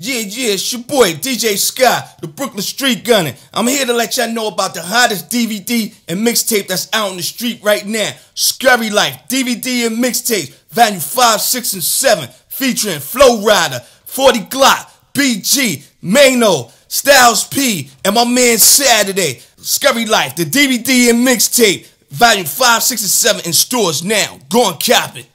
Yeah, it's your boy, DJ Sky, the Brooklyn Street Gunner. I'm here to let y'all know about the hottest DVD and mixtape that's out in the street right now. Scurry Life, DVD and mixtape, volume 5, 6, and 7, featuring Flow Rider, 40 Glock, BG, Mano, Styles P, and my man Saturday. Scurry Life, the DVD and mixtape, volume 5, 6, and 7 in stores now. Go and cop it.